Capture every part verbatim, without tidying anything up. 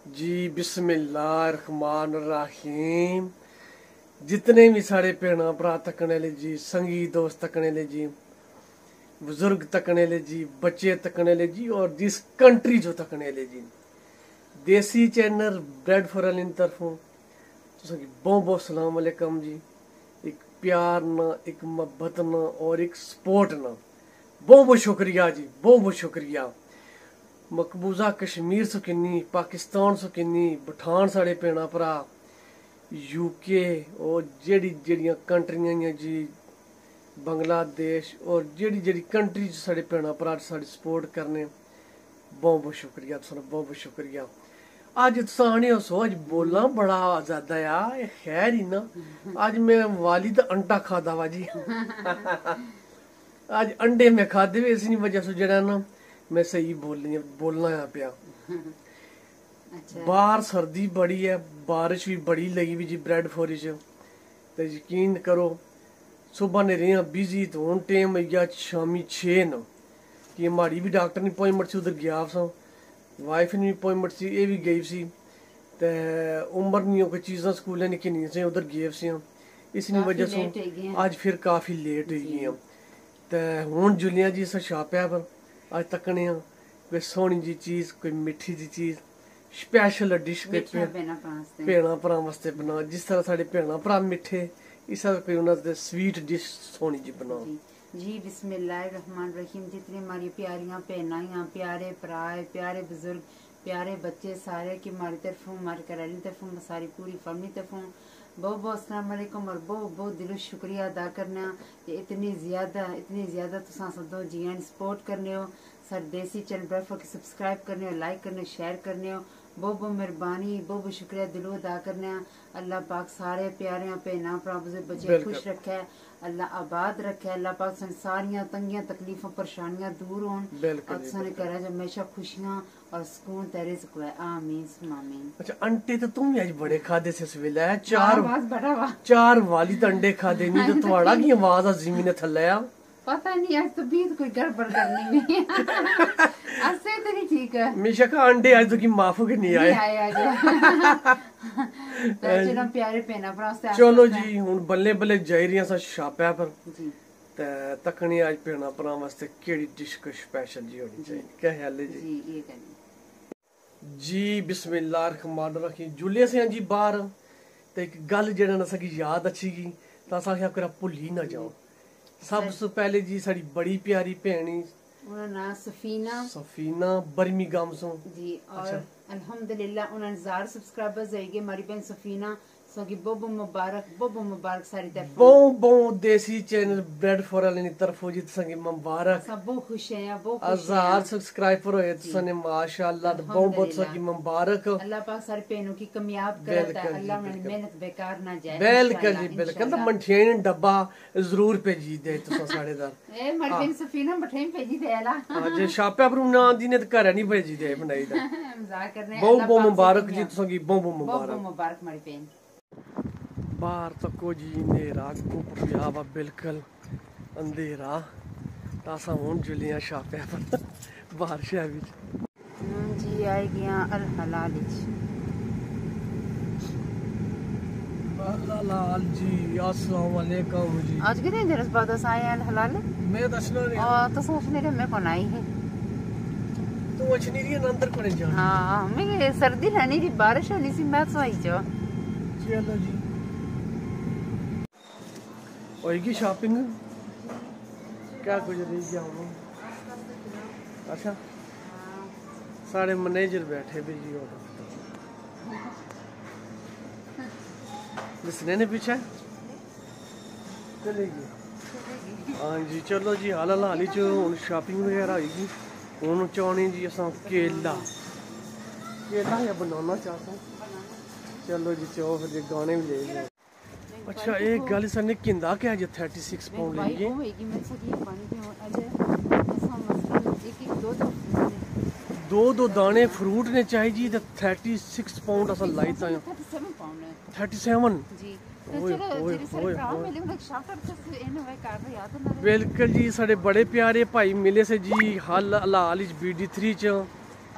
जी बिस्मिल्लाहिर्रहमानिर्रहीम। जितने भी साढ़े भैन भरा तकने ले जी, संगी दोस्त तकने ले जी, बुजुर्ग तकने ले जी, बच्चे तकने ले जी, और जिस कंट्री जो तकने ले जी, देसी चैनल ब्रेड फॉर अल इन तरफों तो बहुत बहुत सलाम अलैकुम जी। एक प्यार ना, एक मोहब्बत ना, और एक सपोर्ट ना, बहुत बहुत शुक्रिया जी, बहुत बहुत शुक्रिया। मकबूजा कश्मीर सो किन्नी, पाकिस्तान सो किन्नी, भूटान साढ़े भैन भरा, यूके और जेड़ी जेड़ियां कंट्रियां जी, बांग्लादेश और जेड़ी जेड़ी कंट्री साढ़े भैन भरा साढ़ी सपोर्ट करने, बहुत बहुत शुक्रिया तुहाड़ा, बहुत बहुत शुक्रिया। अज तुस आने सो अज बोलना बड़ा ज्यादा यार, खैर ही ना। अज मैं वाली तो अंडा खादा वा जी अज अंडे में खादे हुए, इसी वजह से जरा ना मैं सही बोलनी बोलना है पिया। अच्छा। बाहर सर्दी बड़ी है, बारिश भी बड़ी लगी हुई जी ब्रेड फोरी च, ते यकीन करो सुबह ने रही बिजी, तो हूँ टाइम होइया शामी छे न कि हमारी भी डॉक्टर ने अपॉइंटमेंट सी, उधर गया सा, वाइफ ने भी अपॉइंटमेंट सी, ये भी गई सी, ते उम्र नहीं कोई चीज़ां स्कूलें निक्की नहीं से उधर गए सी, इस वजह से अज फिर काफ़ी लेट हो गई हैं। ते हूँ जुलिया जी अस छापया पर अज तकने कोई सोहनी जी चीज़, कोई मिठी जी चीज़, स्पैशल डिश कोई भैन भरा वास्ते बना, जिस तरह साढ़े भैन भरा मिठे, इस तरह कोई उन्होंने स्वीट डिश सोहनी जी बना जी। बिस्मिल्लाहिर्रहमानिर्रहीम। जितनी हमारी प्यारियां भैनां, प्यारे भरा, प्यारे बुजुर्ग, प्यारे बच्चे सारे की हमारी तरफों, हमारे घरवाली तरफों, सारी पूरी फैमिली तरफों बहुत बहुत अस्सलाम वालेकुम और बहुत बहुत दिलो शुक्रिया अदा करना कि इतनी ज्यादा इतनी ज्यादा तुसा सदो जियां सपोर्ट करने हो, सर देसी चैनल ब्रेड फॉर सब्सक्राइब करने हो, लाइक करने हो, शेयर करने हो, बहुत बहुत मेहरबानी, बहुत बहुत शुक्रिया दिलों अदा करने। अल्लाह पाक सारे प्यारे भैन भरा बच्चे खुश रखे, अल्लाह आबाद रखे, अल्लाह पाक सारियां तंगियां तकलीफां परेशानियां दूर होन और सारे घर च हमेशा खुशियां और सुकून ते रिज़्क होए, आमीन आमीन। अच्छा, अंडे तो तुम भी आज बड़े खादे से सवेला है, चार बड़ा वा चार वाली तो अंडे खादे नहीं, तो तुम्हारा की आवाज आ जमीन थल्ले आ पता नहीं, आज तो बीत कोई गड़बड़ करनी भी आज से तो नहीं ठीक है। हमेशा का अंडे आज तो की माफ के नहीं आए, आए आज चलो प्यारे भैन भरा से चलो जी हुन बल्ले बल्ले जाई रही सा छापया पर जी। ते तकनी आज भैन भरा वास्ते केड़ी डिश को स्पेशल जी होनी चाहिए, क्या ख्याल है जी? जी ये करनी जी बिस्मिल्लाहिर्रहमानिर्रहीम। जुलिया से जी बाहर ते एक गल जेड़ा ना सकी याद अच्छी की ता सा क्या करा भूल ही ना जाओ। सब से पहले जी साड़ी बड़ी प्यारी भैनी उनका नाम सफीना सफीना बर्मिंघम सो जी, और अल्हम्दुलिल्लाह उन्होंने हजार सब्सक्राइबर्स हो गए। हमारी बहन सफीना सो की बहुत बहुत मुबारक, बहुत बहुत मुबारक सारी तरफ, बहुत बहुत देसी चैनल ब्रेड फॉर अल इन तरफों जी संगी मुबारक, सब बहुत खुश हैं, बहुत खुश हजार सब्सक्राइबर होए तुसने माशाअल्लाह, बहुत बहुत संगी मुबारक। अल्लाह पाक सारे भैनों की कामयाब करता है, अल्लाह उन्हें मेहनत बेकार ना जाए। बिल्कुल जी बिल्कुल, तो मठियाई डब्बा जरूर भेजी दे तुसा साढ़े दा ए हमारी बहन सफीना मठियाई भेजी दे ला हां जे छापया पर ना दी ने तो घर नहीं भेजी दे बनाई दा मजाक करने। बहुत बहुत मुबारक जी तुसा की, बहुत बहुत बहुत मुबारक मुबारक हमारी बहन। बाहर तको जी नेरा गुप पिया वा, बिल्कुल अंधेरा, तासा हुन जुलियां छापया पर बाहर शहर विच जी आई गया अल हलाल लाल जी अस्सलाम वालेकुम जी। आज कितने देर बाद आए अल हलाल मैं दसना रे और तो सोचने रे मैं कौन आई है तू अचनी री अंदर कोने जा। हां मैं सर्दी रहनी थी, बारिश होनी सी, मैं तो आई जो चलो जी होएगी शॉपिंग, क्या कुछ रही गया हूँ। अच्छा सारे मैनेजर बैठे भी जी और जिसने ने पीछे चलेगी। हाँ जी चलो जी हाल हाल च हूँ शॉपिंग वगैरह होगी। हूँ चाहने जी अस केला केला या बनाना चाहता। चलो जी चो फिर गाने भी ले लिया। अच्छा एक गल सर ने किंदा क्या जे थर्टी सिक्स पाउंड लेंगे दो दो दाने फ्रूट ने चाहिए जी, थर्टी सिक्स पाउंड अस लाई ता थर्टी सेवन। बिल्कुल जी साढ़े बड़े प्यारे भाई मिले से जी हल हलाल बी डी थ्री च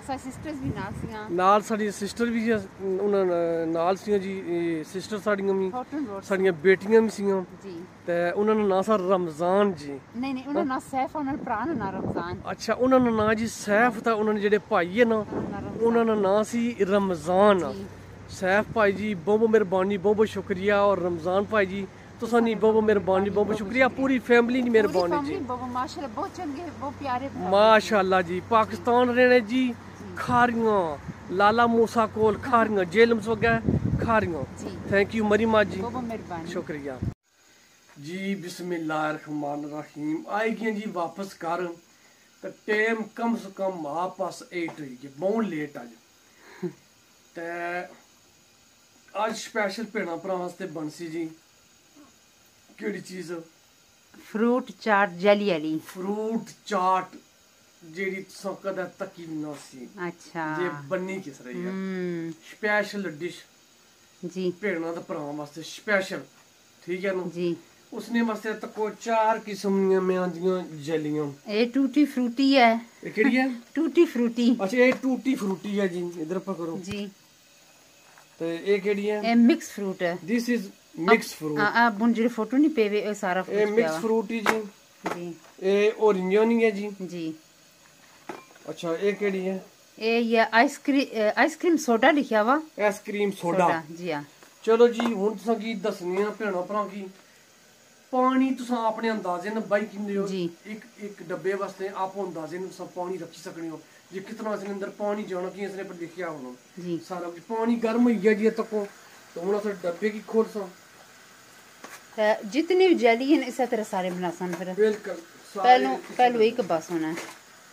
ਅਸਾਂ ਸਿਸਟਰਸ ਵੀ ਨਾਲ ਸੀਆਂ ਨਾਲ ਸਾਡੀ ਸਿਸਟਰ ਵੀ ਜੀ, ਉਹਨਾਂ ਨਾਲ- ਨਾਲ ਸੀਆਂ ਜੀ ਸਿਸਟਰ ਸਾਡੀਆਂ ਵੀ, ਕਾਟਨ ਰੋਡ ਸਾਡੀਆਂ ਬੇਟੀਆਂ ਵੀ ਸੀਆਂ ਜੀ ਤੇ ਉਹਨਾਂ ਦਾ ਨਾਂ ਸਾ ਰਮਜ਼ਾਨ ਜੀ। ਨਹੀਂ ਨਹੀਂ ਉਹਨਾਂ ਨਾਲ ਸੈਫ ਉਹਨਾਂ ਦਾ ਭਰਾ ਨਾ ਰਮਜ਼ਾਨ ਅੱਛਾ ਉਹਨਾਂ ਦਾ ਨਾਂ ਜੀ ਸੈਫ, ਤਾਂ ਉਹਨਾਂ ਦੇ ਜਿਹੜੇ ਭਾਈ ਹੈ ਨਾ ਉਹਨਾਂ ਦਾ ਨਾਂ ਸੀ ਰਮਜ਼ਾਨ। ਜੀ ਸੈਫ ਭਾਈ ਜੀ ਬਹੁਤ ਬਹੁਤ ਮਿਹਰਬਾਨੀ, ਬਹੁਤ ਬਹੁਤ ਸ਼ੁਕਰੀਆ। ਔਰ ਰਮਜ਼ਾਨ ਭਾਈ ਜੀ ਤੁਸਾਂ ਦੀ ਬਹੁਤ ਬਹੁਤ ਮਿਹਰਬਾਨੀ, ਬਹੁਤ ਬਹੁਤ ਸ਼ੁਕਰੀਆ। ਪੂਰੀ ਫੈਮਿਲੀ ਦੀ ਮਿਹਰਬਾਨੀ ਜੀ, ਮਾਸ਼ਾਅੱਲਾ ਬਹੁਤ ਚੰਗੇ ਬਹੁਤ ਪਿਆਰੇ माशाल्लाह जी। पाकिस्तान रहने जी खारियां, लाला मूसा कोल खारियां, जेलम्स वगैरह खारियां। थैंक यू मरीमा जी, बहुत मेहरबानी शुक्रिया जी। बिस्मिल्लाहिर्रहमानिर्रहीम। आई गए जी वापस घर तो टाइम कम से कम हाफ पास एट हुई गई, बहुत लेट अज। ते अज स्पैशल भैन भरा वास्ते बनसी जी केड़ी चीज, फ्रूट चाट जेली वाली फ्रूट चाट जेड़ी तुसां कदे तकी भी ना सी। अच्छा जे बनी किस रही है हम्म स्पैशल डिश जी भेड़ां ते भरावां वास्ते स्पैशल, ठीक है ना जी। उसने वास्ते तको चार किस्म दियां मैं आंदियां जलियां। ये टूटी फ्रूटी है, ये केड़ी है? Tutti frutti. अच्छा ये टूटी फ्रूटी है जी, इधर पकड़ो जी। ते ये केड़ी है? ये मिक्स फ्रूट है। This is mix fruit. आ आ बुन जेडी फोटो नहीं पेवे ये सारा ये फ्रूट मिक्स फ्रूट ही जी। जी ये ऑरेंज नहीं है जी। जी। अच्छा ये केड़ी है? ये ये आइसक्रीम आइसक्रीम सोडा लिखा हुआ आइसक्रीम सोडा। जी हाँ। चलो जी हुन तुसां की दसनी भैणों भरां की पानी तुसां अपने अंदाजे न बाई किन्ने हो जी। एक एक डब्बे वास्ते आप अंदाजे न तुसां पानी रखी सकने हो जे कितना इसने अंदर पानी जाना कि इसने पर लिखिया होना जी। सारा कुछ पानी गर्म हो गया जी तको तो हुन अस डब्बे की खोल सा तो जितनी भी जेली है इस तरह सारे बना सन फिर बिल्कुल पहलो पहलो एक बस होना है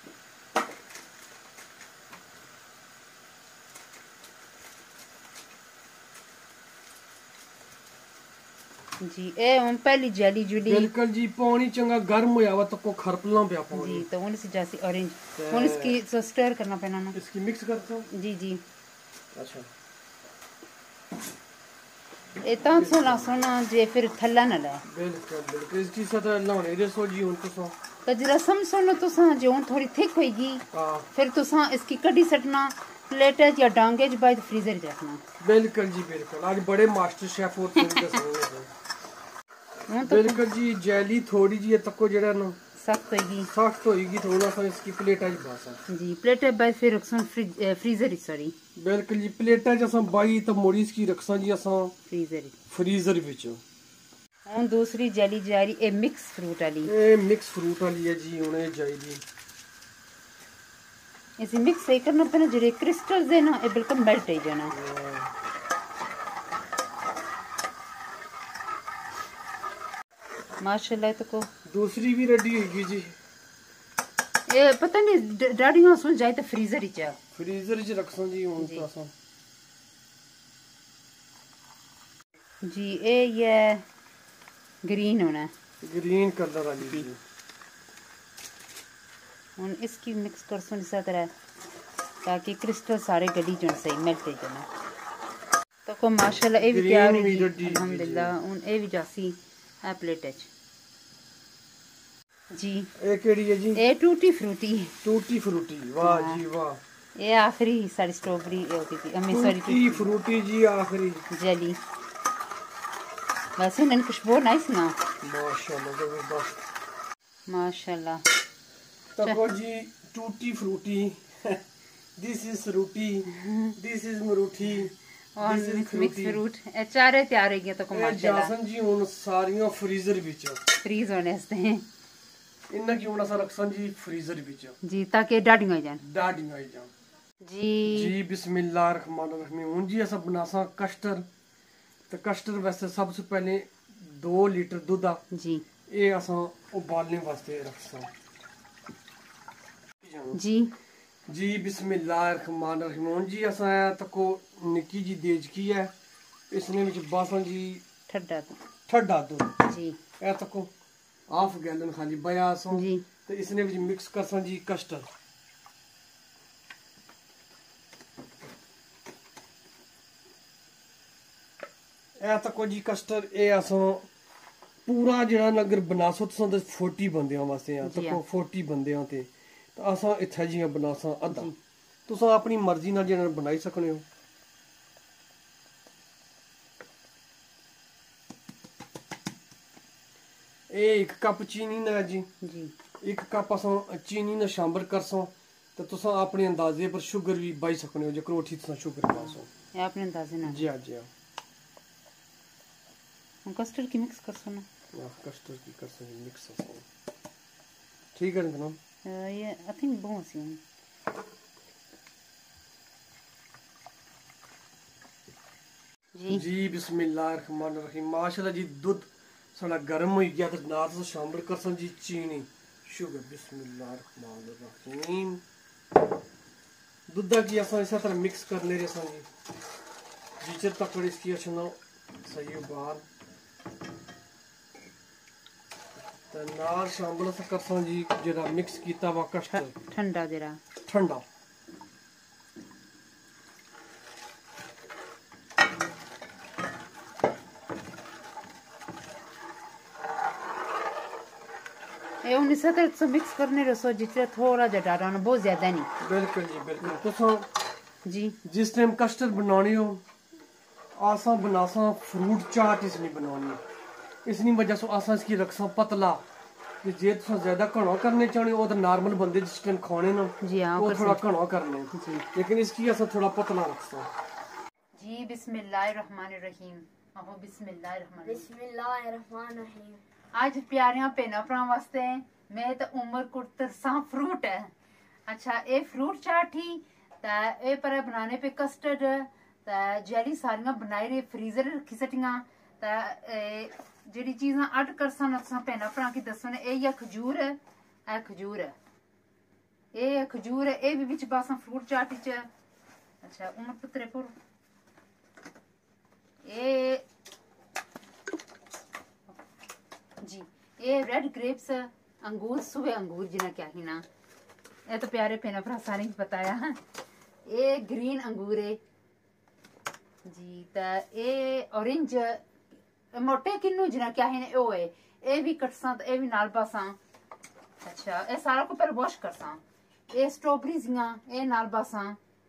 जी। ए हम पहली जेली जुली बिल्कुल जी पानी चंगा गर्म होया हुआ तको खरपला पे पानी जी। तो उन से जैसी ऑरेंज उन इसकी तो स्टर करना पैना ना इसकी मिक्स करता हूं जी जी। अच्छा ए ता सोना सोना जे फिर थल्ला ना ले बिल्कुल बिल्कुल इसकी सतह लाने दे सो जी हुन तुसां तो जरा समझो ना तुसा जो हुन थोड़ी थिक होएगी हां फिर तुसा इसकी कड़ी सटना प्लेट या डांगे च बाद फ्रीजर च रखना। बिल्कुल जी बिल्कुल आज बड़े मास्टर शेफ होते हैं दसने बिल्कुल जी। जेली थोड़ी जी तको जेड़ा ना सख्त होएगी सख्त होएगी थोड़ा सा इसकी प्लेटा च बासा जी। प्लेटा बाद फिर रखसन फ्रीजर च सॉरी बिल्कुल जी प्लेटा च असा बाई तो मोड़ी इसकी रखसा जी असा फ्रीजर फ्रीजर विच। हुन दूसरी जेली जा रही ए मिक्स फ्रूट वाली ए मिक्स फ्रूट वाली है जी हुन ए जाई जी इसे मिक्स सही करना पैना जेडे क्रिस्टल्स है ना ए बिल्कुल मेल्ट हो जाना। माशाल्लाह तो को दूसरी भी रेडी होगी जी। ए पता नहीं डाडियां सुन जाए तो फ्रीजर ही चा फ्रीजर च रखसा जी हुन तो असा जी। ए ये ग्रीन होना ग्रीन कलर वाली जी। हुन इसकी मिक्स कर सुन इस तरह ताकि क्रिस्टल सारे गली जन सही मेल्ट हो जाना। तो को माशाल्लाह ए भी तैयार हो गई अल्हम्दुलिल्लाह। हुन ए भी जासी ए प्लेट च जी। ए केड़ी है जी? ए टूटी फ्रूटी टूटी फ्रूटी वाह जी वाह। ए आखिरी सारी स्ट्रॉबेरी होती थी अम्मी सारी टूटी फ्रूटी जी आखिरी जेली वैसे इनकी खुशबू नाइस ना माशाल्लाह जबरदस्त माशाल्लाह। तको जी tutti frutti this is fruity this is मरूठी और मिक्स फ्रूट ए चारे तैयार हो गए तो को माशाल्लाह जासन जी हुन सारियां फ्रीजर विच फ्रीज होने वास्ते इन्ना की हुन असा रखसन जी फ्रीजर विच जी ताकि डाडी हो जान डाडी हो जान जी। जी बिस्मिल्लाहिर्रहमानिर्रहीम। हुन जी असा बनासा कस्टर्ड तो कस्टर्ड वास्ते सबसे पहले दो लीटर दूध जी ये असा उबालने वास्ते रखसा जी जी। बिस्मिल्लाहिर्रहमानिर्रहीम। हुन जी असा तको निक्की जी देजकी है इसने विच बासा जी ठंडा ठंडा दूध जी ए तको हाफ गैलन खाली बया असा जी। तो इसने विच मिक्स करसा जी कस्टर्ड ए तको जी कस्टर्ड ए असा पूरा जेड़ा अगर बनासो तुसां ते चालीस बंदियां वास्ते आ तको चालीस बंदियां ते तो असा इत्थे जियां बनासा अद्धा तुस अपनी मर्जी नाल जिन्ना बनाई सकने हो। ये एक कप चीनी ना जी जी एक कप अस चीनी ना शामिल करसों तो तुस अपने अंदाजे पर शुगर भी पाई सकने हो, जो करोठी तुस शुगर पासो ये अपने अंदाजे ना जी हाँ जी हाँ। हम कस्टर्ड की मिक्स कर सुना कस्टर्ड की कर सकते मिक्स ठीक है ना ये आई थिंक बहुत सी हैं। जी जी बिस्मिल्लाहिर्रहमानिर्रहीम। माशाल्लाह जी दूध साड़ा गर्म हो गया तो नाल तो शामिल कर जी चीनी शुगर। बिस्मिल्लाहिर्रहमानिर्रहीम। दूधा की असा इस तरह मिक्स करने रहे जी जिचर तक इसकी अच्छा सही बाहर तो नाल शामिल कर जी जरा मिक्स किया वा कस्टर्ड ठंडा जरा ठंडा ये उन्नीस सौ मिक्स करने रसो जितना थोड़ा जा डालना बहुत ज्यादा नहीं। बिल्कुल जी बिल्कुल। तुस जी जिस टाइम कस्टर्ड बनानी हो आसा बनासा फ्रूट चाट इसनी बनानी इसनी वजह से आसा इसकी रखसा पतला कि जे तुस ज्यादा घना करने चाहने हो तो नॉर्मल बंदे जिस टाइम खाने ना जी हाँ वो थोड़ा घना करने जी लेकिन इसकी असा थोड़ा पतला रखसा जी। बिस्मिल्लाहिर्रहमानिर्रहीम। आहो बिस्मिल्लाहिर्रहमानिर्रहीम। बिस्मिल्लाहिर्रहमानिर्रहीम। आज प्यारियां भैन भरा वास्ते मैं तो उम्र कुर्तरसा फ्रूट है। अच्छा ये फ्रूट चाट ही ता ए पर बनाने पे कस्टर्ड ता जेली सारियां बनाई रे फ्रीजर रखी सटियां ता जेडी चीजां अड करसा ना तुसा भैन भरा की दसो ने ए खजूर है ए खजूर है ए खजूर है ए भी विच बासा फ्रूट चाट च। अच्छा उम्र पुत्रे पुर ए जी ये रेड ग्रेप्स अंगूर सुबह अंगूर जिन्हें क्या ही ना ये तो प्यारे भैन भरा सारे बताया ये ग्रीन अंगूर है जी ता ये ऑरेंज मोटे किन्नू जिन्हें क्या ही ना ओ है ये भी कटसा तो ये भी नाल बासा। अच्छा ये सारा को पहले वॉश करसा। ये स्ट्रॉबेरीज ये नाल बासा।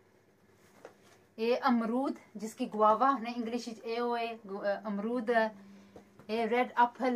ये अमरूद जिसकी गुआवा ने इंग्लिश ए ओ है अमरूद। ये रेड एप्पल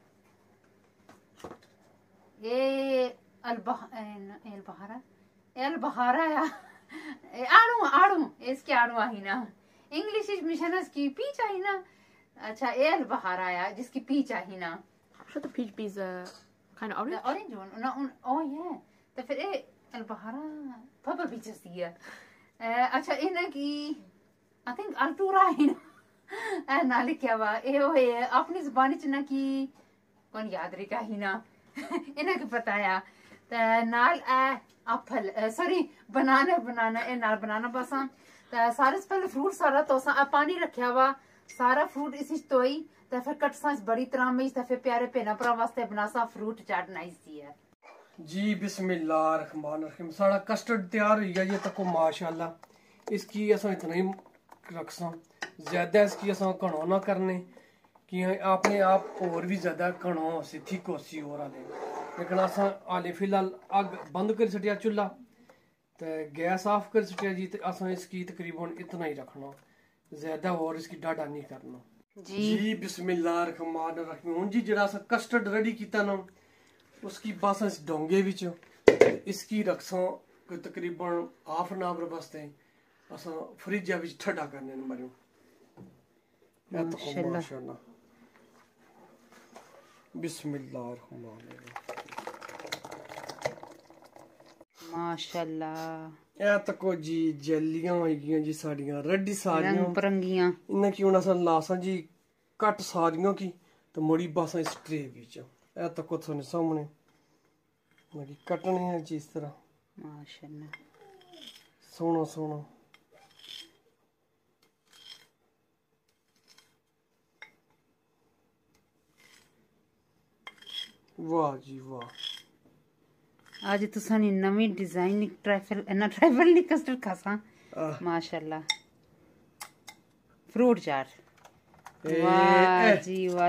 ये अलबह अलबहारा अलबहारा या आड़ू आड़ू इसके आड़ू आई ना इंग्लिश मिशन की पीच आई ना। अच्छा ये अलबहारा या जिसकी पीच आई ना So the peach bees are kind of orange. orange one no oh yeah तो फिर ये अलबहारा पर्पल पीचेस दी है। अच्छा इन्हें की आई थिंक अल्टूरा ही ना ना लिखा हुआ ये वो है अपनी जुबानी च ना की कौन याद रखा ही ना इन्हें की पता है तो नाल ए एप्पल सॉरी बनाना बनाना ए नाल बनाना बसा तो सारे से पहले फ्रूट सारा तो सा पानी रखा हुआ सारा फ्रूट इसी तोई तो फिर कटसा इस बड़ी तरह में तो फिर प्यारे भैन भरा वास्ते बनासा फ्रूट चाट नाइस दी है जी। बिस्मिल्लाहिर्रहमानिर्रहीम। सारा कस्टर्ड तैयार हो गया ये तक माशाल्लाह। इसकी असा इतना ही रखसा ज्यादा इसकी असा घना ना करने कि अपने आप और भी ज्यादा घना सी थिक होसी और आले लेकिन असा हाले फिलहाल अग बंद कर सटिया चूल्हा तो गैस ऑफ कर सटिया जी तो असा इसकी तकरीबन इतना ही रखना ज्यादा और इसकी डाढ़ा नहीं करना जी। जी बिस्मिल्लाहिर्रहमानिर्रहीम। हुन जी जरा असा कस्टर्ड रेडी किया ना उसकी बस इस डोंगे विच इसकी रखसा कोई तकरीबन हाफ एन आवर वास्ते असा फ्रिज विच ठंडा करने न मरियो माशाल्लाह माशाल्लाह। बिस्मिल्लाहिर्रहमानिर्रहीम। माशाल्लाह ए तको जी जल्लियां हो गई जी साड़ियां रेडी सारियां रंग परंगियां इन्ना की हुन असा लासा जी कट सारियां की तो मुड़ी बस इस ट्रे विच ए तको थोने सामने मरी कटनी है जी इस तरह माशाल्लाह सोना सोना वाह जी वाह। आज तुसा नी नवी डिजाइन ट्राइफल ना ट्राइफल नी कस्टर्ड खासा माशाल्लाह फ्रूट चाट वाह जी वाह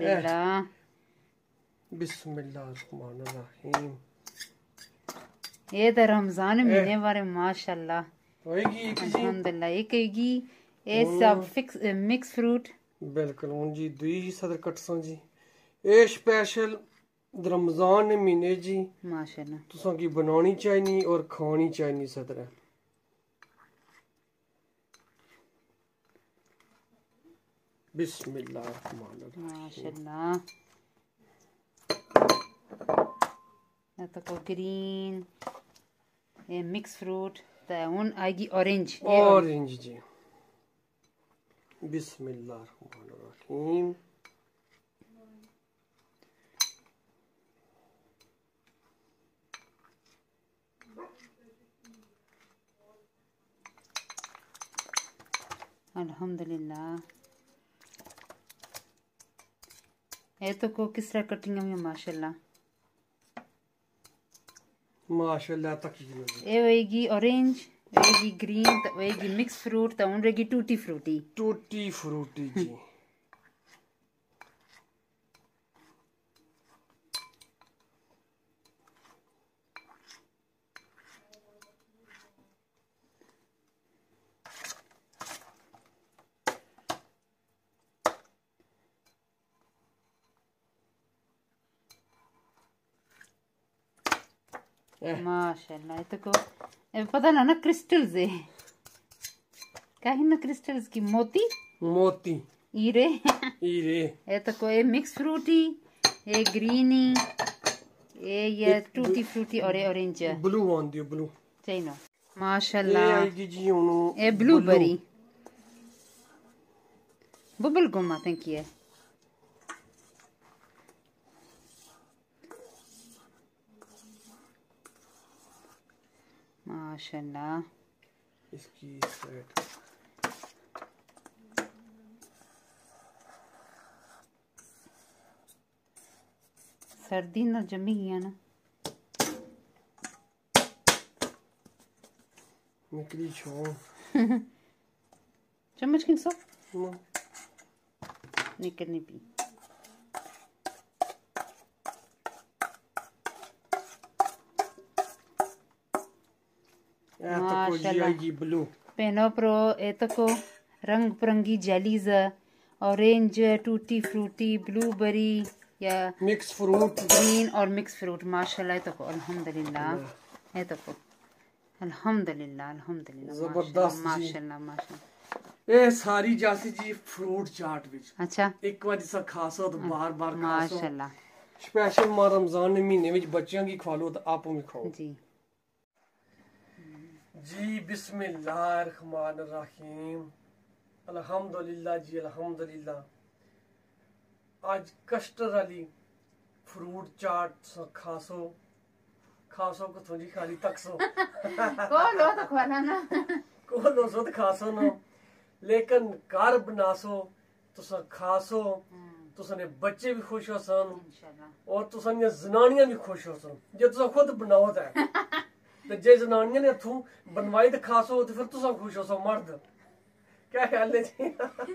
अल्हम्दुलिल्लाह। बिस्मिल्लाहिर्रहमानिर्रहीम। ये तो रमजान महीने बारे माशाल्लाह होएगी एक जी अल्हम्दुलिल्लाह ये कहेगी ये सब फिक्स मिक्स फ्रूट बिल्कुल हूँ जी दुई ही सदर कटसा जी ये स्पेशल रमजान महीने जी माशाल्लाह तुसां की बनानी चाहिए और खानी चाहिए सदर बिस्मिल्लाह माशाल्लाह ये तो को ग्रीन ये मिक्स फ्रूट तो उन आएगी ऑरेंज ऑरेंज जी बिस्मिल्लाहिर्रहमानिर्रहीम अल्हम्दुलिल्लाह ये तो को किस तरह कटिंग में माशाल्लाह माशाल्लाह तक ये होएगी ऑरेंज होएगी ग्रीन तो होएगी मिक्स फ्रूट तो उन रहेगी टूटी फ्रूटी टूटी फ्रूटी जी माशाल्लाह ये तो को ये पता ना ना क्रिस्टल्स है क्या है ना क्रिस्टल्स की मोती मोती हीरे हीरे ये तो को ये मिक्स फ्रूटी ये ग्रीनी ये ये टूटी फ्रूटी और ये ऑरेंज ब्लू आंदी है ब्लू चाहिए ना ये माशाल्लाह आएगी जी उन्हों ये blueberry bubble gum I think ये माशाल्लाह इसकी साइड सर्दी ना जमी गया ना निकली छो चम्मच किन सो ना निकल नहीं पी ये तो को जी आएगी ब्लू पेनो प्रो ये तो को रंग बिरंगी jellies orange tutti frutti blueberry या मिक्स फ्रूट ग्रीन और मिक्स फ्रूट माशाल्लाह ये तो को अल्हम्दुलिल्लाह ये तो को अल्हम्दुलिल्लाह अल्हम्दुलिल्लाह जबरदस्त जी। माशाल्लाह माशाल्लाह ये सारी जासी जी फ्रूट चाट विच अच्छा एक बार जिसा खासो तो बार बार खासो माशाल्लाह स्पेशल मां रमजान दे महीने विच बच्चों की खा लो तो आप भी खाओ जी जी बिस्मिल्लाहिर्रहमानिर्रहीम अल्हम्दुलिल्लाह जी अल्हम्दुलिल्लाह आज कस्टर वाली फ्रूट चाट स खासो खासो को थोड़ी खाली तक सो को लो तो खाना ना को लो सो तो खासो ना लेकिन घर बनासो तुसा खासो तुसने बच्चे भी खुश हो सन इंशाल्लाह और तुसनियां जनानियां भी खुश हो सन जे तुसा खुद बनाओ ते ते जे जनानियां ने तू बनवाई ते खासो तो फिर तुसा खुश हो सो मर्द क्या ख्याल है जी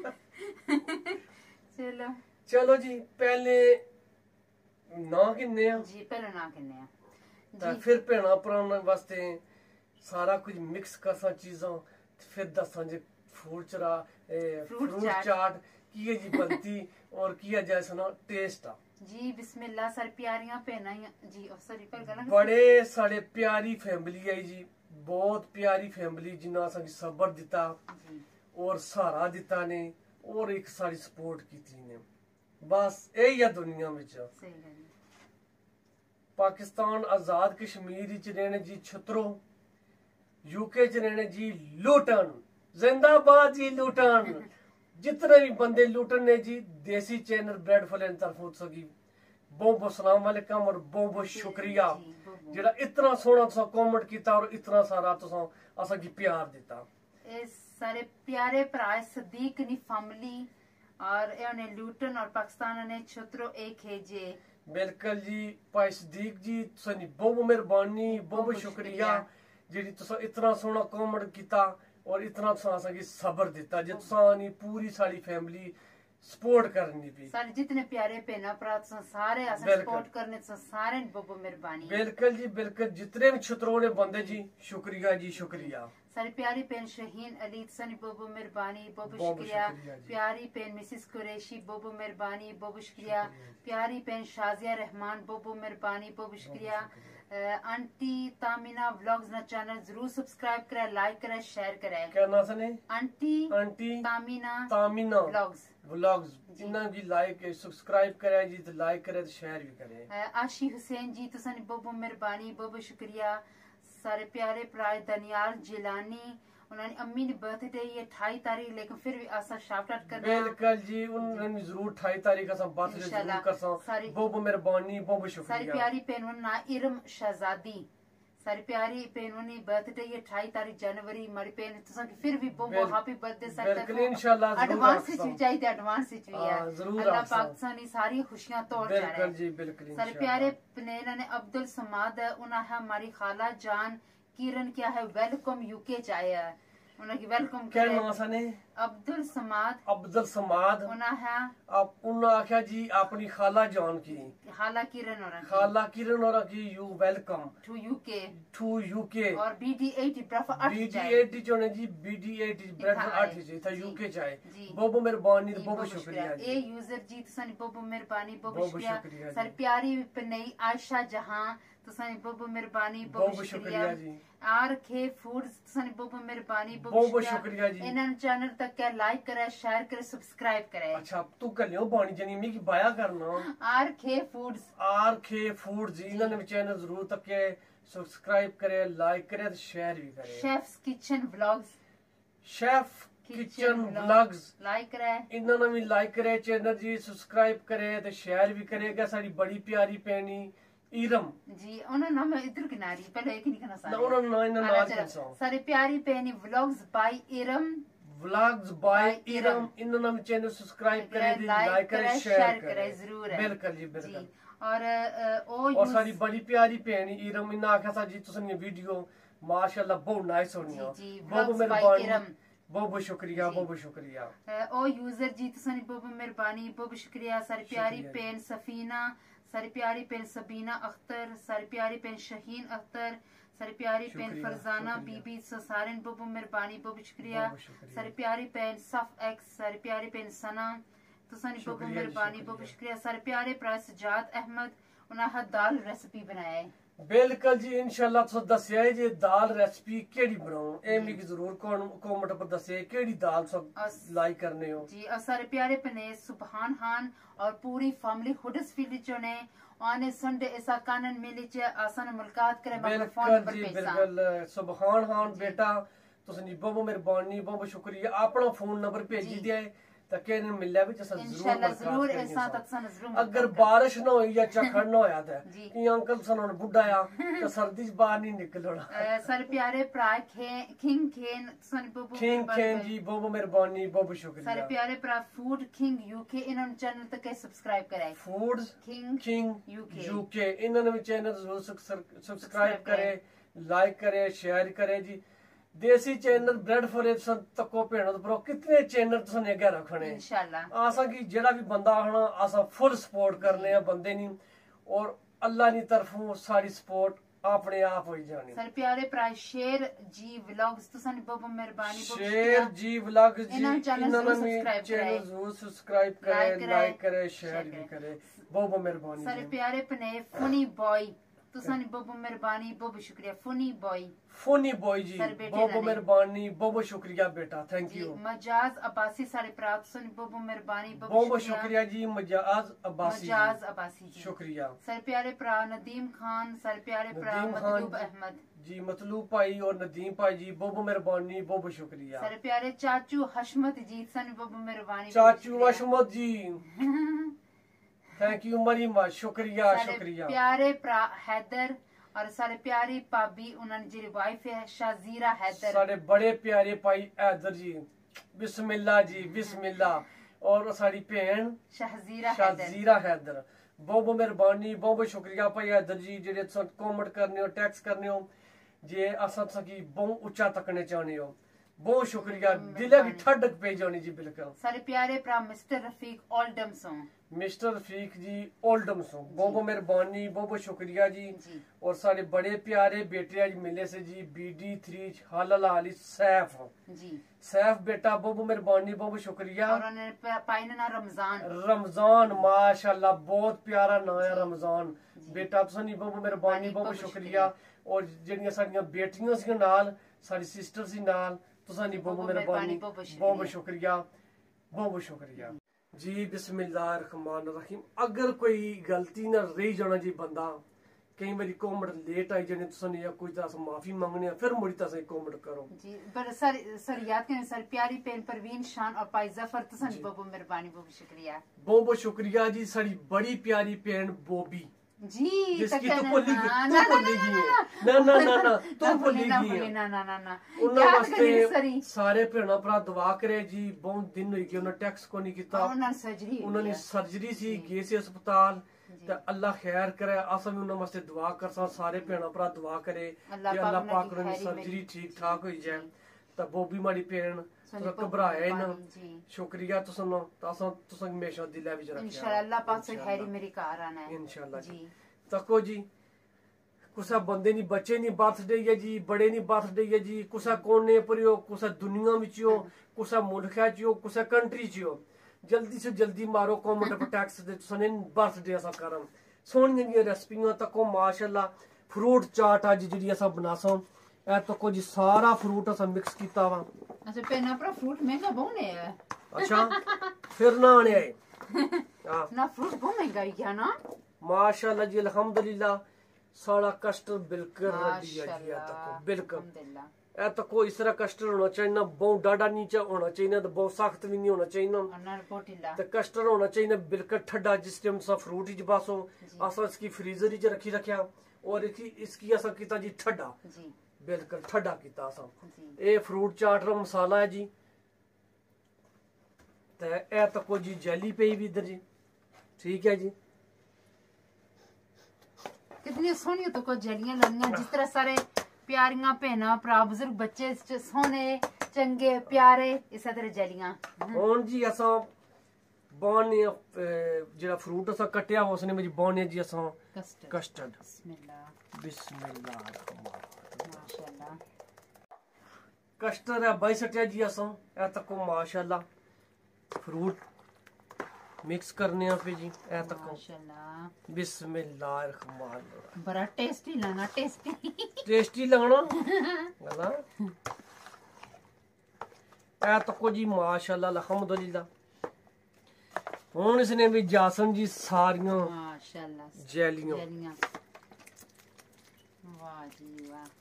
चलो चलो जी पहले ना किन्ने आ जी पहले ना किन्ने आ ते फिर भैणा भरावां वास्ते सारा कुछ मिक्स करसा चीजां ते फिर दसां जे फ्रूट चरा फ्रूट फ्रूट चाट। चाट किए जी बनती और किया जाए सुना टेस्ट आ जी बिस्मिल्लाह सर प्यारियां भैनां जी ओ सॉरी पर गला बड़े साढ़े प्यारी फैमिली है जी बहुत प्यारी फैमिली जिन्ना असा की सबर दिता जी और सहारा दिता ने और एक सारी सपोर्ट की ने बस यही है दुनिया में सही गल है। पाकिस्तान आजाद कश्मीर च रहने जी छतरो यूके च रहने जी लूटन जिंदाबाद जी लूटन जितने भी बंदे लूटन ने जी देसी चैनल ब्रेड फलन तरफों सकी बहुत बहुत सलाम वालेकुम और बहुत बहुत शुक्रिया जी, बहुत- बहुत। जेड़ा इतना सोहना तुसा कमेंट किया और इतना सारा तुसा असा की प्यार दिता ए सारे प्यारे भरा सदीक नी फैमिली और ए ने लूटन और पाकिस्तान ने छतरो एक है जे बिल्कुल जी भाई सदीक जी तुसानी बहुत बहुत मेहरबानी बहुत बहुत शुक्रिया जेड़ी तुसा इतना सोहना कमेंट किया और इतना तुसा असा की सबर दिता जे तुसा नी पूरी सारी फैमिली सपोर्ट करनी भी। सारे जितने प्यारे भैन भरा तुस सारे अस बिल्कुल। सपोर्ट करने तुस सारे बहुत बहुत मेहरबानी। बिल्कुल जी बिल्कुल, जितने भी छतरों ने बंदे जी शुक्रिया जी शुक्रिया। सारी प्यारी पेन शहीन अली तुसानी बहुत बहुत मेहरबानी, बहुत बहुत बहुत शुक्रिया। शुक्रिया जी। प्यारी पेन मिसिस कुरैशी बहुत बहुत मेहरबानी, बहुत बहुत शुक्रिया। प्यारी पेन शाजिया रहमान बहुत बहुत मेहरबानी, बहुत बहुत शुक्रिया। अ, आंटी तामीना व्लॉग्स ना चैनल जरूर सब्सक्राइब करे, लाइक करे, शेयर करे। क्या नाम सने? Aunty aunty Tamina Tamina vlogs vlogs, इन्हें भी लाइक सब्सक्राइब करे जी, तो लाइक करे तो शेयर भी करे। अ, आशी हुसैन जी तुसानी बहुत बहुत मेहरबानी, बहुत बहुत शुक्रिया। सारे प्यारे भरा दनियाल जिलानी उन्होंने अम्मी ने बर्थडे ये अठाई तारीख, लेकिन फिर भी आसा शाउट आउट करना। बिल्कुल जी, उन्होंने जरूर अठाई तारीख का बर्थडे जरूर इंशाल्लाह। कर सा। सारी- बहुत बहुत मेहरबानी, बहुत बहुत सारी शुक्रिया। प्यारी पेन ना इरम शहजादी, सारी प्यारी पेन ने बर्थडे ये अठाई तारीख जनवरी मारी पेन तुसा की फिर भी बहुत बिल- हैप्पी बर्थडे बिल्कुल इंशाल्लाह जरूर एडवांस आखसा। विच भी चाहिए, एडवांस विच भी है। हाँ, जरूर अल्लाह आखसा। पाक सानी सारी खुशियां तोड़ जा रहा बिल्कुल है। जी बिल्कुल सारे इंशाल्लाह। प्यारे पनेरा ने अब्दुल समाद है, उन्हें है हमारी खाला जान किरण क्या है वेलकम यूके चाहे है, उन्हें वेलकम क्या करे। नाम सने? अब्दुल समाद अब्दुल समाद। उन्हें है आप उन्हें आख्या जी अपनी खाला जान की, खाला किरण और खाला किरण और की you welcome to UK to UK. और बी डी एटी ब्रफ अठ बी डी जाए। एटी जो ने जी बी डी एटी ब्रेड इत्था आठ आए। जी था जी, यूके चाहे। जी। बहुत बहुत मेहरबानी, जी, बहुत बहुत शुक्रिया ए जी। यूजर जी तुसानी बहुत बहुत मेहरबानी, बहुत बहुत बहुत बहुत शुक्रिया। शुक्रिया सारी जी। प्यारी पनई आयशा जहां तुसानी बहुत बहुत मेहरबानी, बहुत बहुत बहुत बहुत शुक्रिया शुक्रिया जी। आर के फूड्स तुसानी बहुत बहुत मेहरबानी, बहुत बहुत शुक्रिया जी। इन्हन चैनल तक के लाइक करे, शेयर करे, सब्सक्राइब करे। अच्छा तू कर लियो बानी जनी मिकी बाया करना। R K foods R K food जी, इन्होंने भी चैनल जरूर तक के सब्सक्राइब करे, लाइक करे, शेयर भी करे। Chefs kitchen vlogs chef kitchen vlogs, like करे। इन्होंने भी लाइक करे चैनल जी, सब्सक्राइब करे तो शेयर भी करेगा। सारी बड़ी प्यारी पैनी इरम जी उन्होंने नाम इधर किनारी पहले एक नहीं करना ना उन्होंने ना इन्होंने सारे नाम चलो, कैसा सारी प्यारी पैनी vlogs by Iram vlogs by By Iram, Iram. इन्होंने भी चैनल सब्सक्राइब करे, लाइक लाइक करे, करे, शेयर शेयर करे करे, जरूर है। बिल्कुल जी बिल्कुल। जी और अ, ओ और यूज- सारी बड़ी प्यारी भैन इरम इन्हें आख्या था जी तुसन ये वीडियो माशाल्लाह बहुत नाइस होनी है। जी, जी, बहुत बहुत vlogs by मेहरबानी, इरम। बहुत बहुत शुक्रिया, जी। बहुत बहुत शुक्रिया। अ, ओ यूजर जी तुसानी बहुत बहुत मेहरबानी, बहुत बहुत शुक्रिया। सारी प्यारी शुक्रिया। पेन सफीना, सारी प्यारी पेन सबीना अख्तर, सारी प्यारी पेन शहीन अख्तर, सारी प्यारी पेन शुक्रिया, फरजाना शुक्रिया। बीबी सारे बहुत बहुत मेहरबानी, बहुत बहुत शुक्रिया। बहुत बहुत शुक्रिया। सारी प्यारी पेन सफ एक्स, सारी प्यारी पेन सना तुसानी बहुत बहुत शुक्रिया जी, मेहरबानी, बहुत बहुत शुक्रिया। शुक्रिया। सारे प्यारे भरा सजाद अहमद उन्हें दाल रेसिपी बनाया है। बिल्कुल जी इंशाल्लाह तुस दस्सिया है जी दाल रेसिपी केड़ी बनाऊं, ए मिगी जरूर कमेंट पर दस्सिया केड़ी दाल सब अस- लाइक करने हो। जी और सारे प्यारे पने सुबहान खान और पूरी फैमिली हुडर्सफील्ड चो ने आने संडे ऐसा कानन मिली चे आसान मुलाकात करे मगर फोन बिल्कुल नंबर जी पे बिल्कुल सुबहान खान बेटा तुसनी बहुत मेहरबानी, बहुत बहुत शुक्रिया। अपना फोन नंबर भेजी जी। दिया है ताकि इन्हें मिलया भी जैसा जरूर इंशाल्लाह जरूर मुलाकात ऐसा करेंगे तक सन जरूर अगर मुलाकात बारिश ना हुई या झखड़ ना होया था जी। कि अंकल सन हुन बुढ़ा आ तो सर्दी च बाहर नहीं निकलना। अ, सारे प्यारे भरा खे किंग खेन सन बहुत बहुत खीन मेहरबानी। खीन जी बहुत बहुत मेहरबानी, बहुत बहुत सारे शुक्रिया। प्यारे भरा फूड किंग यूके इन्होंने चैनल तक के सब्सक्राइब कराए। Foods king king UK. UK, इन्होंने भी चैनल जरूर सब्सक्राइब सब्सक्राइब करे, लाइक करे, शेयर करे जी। Desi channel bread for Epson तको भेणो तो कितने चैनल तुसन अगे रखने इंशाल्लाह आसा की जेड़ा भी बंदा आना आसा फुल सपोर्ट करने आ बंदे नी, और अल्लाह नी तरफों सारी सपोर्ट अपने आप हो जानी। सारे प्यारे भरा शेर जी व्लॉग्स तुसन बहुत बहुत मेहरबानी, बहुत शेर शुक्रिया। जी व्लॉग जी इन्होंने चैनल इन्होंने जरूर भी सब्सक्राइब चैनल कराए। जरूर सब्सक्राइब करे, लाइक कराए, लाइक करे, शेयर शेयर भी करे। करे। बहुत बहुत मेहरबानी सारे जी। प्यारे पने फनी बॉय तुसानी बहुत बहुत मेहरबानी, बहुत बहुत शुक्रिया। फनी बॉय फोनी बॉय जी सर बेटे बहुत बहुत नाने। मेहरबानी, बहुत बहुत शुक्रिया बेटा, थैंक जी यू। मजाज अब्बासी सारे प्राप्त सुन बहुत बहुत मेहरबानी, बहुत बहुत बहुत शुक्रिया जी मजाज अब्बासी जी। मजाज अब्बासी जी शुक्रिया। सारे प्यारे प्रा नदीम खान, सारे प्यारे प्रा नदीम मतलूब खान अहमद, जी, मतलूब भाई और नदीम भाई जी बहुत बहुत मेहरबानी, बहुत बहुत शुक्रिया। सारे प्यारे चाचू हशमत जी सन बहुत बहुत मेहरबानी, चाचू अशमत जी थैंक यू मरी मच, शुक्रिया सारे शुक्रिया। प्यारे प्रा हैदर और सारे प्यारी भाभी उन्होंने जी वाइफ है शाजीरा हैदर। साढ़े बड़े प्यारे भाई हैदर जी बिस्मिल्लाह जी बिस्मिल्लाह, और साड़ी भैन शहजीरा हैदर। शाजीरा हैदर बहुत बहुत मेहरबानी, बहुत बहुत शुक्रिया भाई हैदर जी जेडे कमेंट करने हो, टैक्स करने हो जे असा सकी बहुत उच्चा तकने चाहने हो। बहुत शुक्रिया दिले की ठंडक पे जानी जी बिल्कुल सारे प्यारे भरा मिस्टर रफीक ओल्डम सो मिस्टर रफीक जी ओल्डम सो बहुत बहुत मेहरबानी बहुत बहुत शुक्रिया जी, जी और सारे बड़े प्यारे बेटे आज मिले से जी बी डी थ्री हालल हाली सैफ जी सैफ बेटा बहुत बहुत मेहरबानी बहुत बहुत शुक्रिया और उन्होंने पाई ना रमजान रमजान माशाल्लाह बहुत प्यारा नाम है रमजान बेटा तुसां बहुत बहुत मेहरबानी बहुत बहुत शुक्रिया और ਜਿਹੜੀਆਂ ਸਾਡੀਆਂ ਬੇਟੀਆਂ ਸੀ ਨਾਲ ਸਾਡੀ ਸਿਸਟਰ ਸੀ ਨਾਲ तुसां बहुत बहुत मेहरबानी बहुत बहुत शुक्रिया बहुत बहुत शुक्रिया जी बिस्मिल्लाहिर्रहमानिर्रहीम। अगर कोई गलती ना रही जाना जी बंदा कई बारी कमेंट लेट आई जाने तुसां या कोई तरह से माफी मांगने फिर मुड़ी तरह कमेंट करो जी पर सर सर याद करें सर प्यारी पेन परवीन शान और पाई जफर तुसां बहुत बहुत मेहरबानी बहुत शुक्रिया बहुत बहुत शुक्रिया जी साडी बड़ी प्यारी पेन बॉबी जी जिसकी तो भुल गई तू भुल गई ना ना ना ना तू भुल गई ना ना ना ना उन्हां वास्ते सारे भैणा भरा दुआ करे जी बहुत दिन होई गए उन्हां टैक्स को नहीं कीता उन्हां सर्जरी उन्हां ने सर्जरी सी गए सी अस्पताल ते अल्लाह खैर करे असां भी उन्हां वास्ते दुआ करसा सारे भैणा भरा दुआ करे कि अल्लाह पाक उन्हां दी सर्जरी ठीक ठाक होई जाए ते बॉबी माड़ी भैन तुसा घबराए ना शुक्रिया तुसां असां तुसां हमेशा दिलै विच रखया इंशाअल्लाह अल्लाह पाक से खैरी मेरी कार आना है इंशाअल्लाह जी तको जी कुसा बंदे नी बच्चे नी बर्थडे है जी बड़े नी बर्थडे है जी कुसा कोने पर हो कुसा दुनिया विच हो कुसा मुल्क च हो कुसा कंट्री च हो जल्दी से जल्दी मारो कमेंट पर टैक्स दे तुसां बर्थडे असा करम सोहणियां जी रेसिपियां तको माशाअल्लाह फ्रूट चाट अज जेडी असा बनासा ए तको जी सारा फ्रूट असा मिक्स कीता वा अच्छा पेना पर फ्रूट महंगा बहुत है अच्छा फिर ना आने आए हां ना फ्रूट बहुत महंगा है क्या ना माशाअल्लाह जी अल्हम्दुलिल्लाह सारा कस्टर्ड बिल्कुल रेडी है जी तको बिल्कुल ए तको इस तरह कस्टर्ड होना चाहिए ना बहुत डाडा नीचा होना चाहिए तो बहुत सख्त भी नहीं होना चाहिए तो कस्टर्ड होना चाहिए बिल्कुल ठंडा जिस टाइम सा फ्रूट च बासो असा इसकी फ्रीजर च रखी रखया और इसकी असा कीता जी ठंडा बिल्कुल ठंडा कीता असा ए फ्रूट चाट रा मसाला है जी ते ए तको जी जेली पई भी इधर जी ठीक है जी कितनी सोहनी तो को जलियां लगियां जिस तरह सारे प्यारियां भैना भरा बुजुर्ग बच्चे सोहने चंगे प्यारे इस तरह जलियां हुन जी असा बाने जेड़ा फ्रूट असा कटिया उसने में बाने जी असा कस्टर्ड बिस्मिल्लाह बिस्मिल्लाह माशाअल्लाह कस्टर्ड है बाई सटिया जी असा ए तको माशाअल्लाह फ्रूट मिक्स करने पे जी ए तक माशाल्लाह बिस्मिल्लाहिर्रहमानिर्रहीम बड़ा टेस्टी लगना टेस्टी टेस्टी लगना गला ए तको जी माशाल्लाह अल्हम्दुलिल्लाह हुन इसने भी जासन जी सारियां माशाल्लाह जेलियां जेलियां वाह जी वाह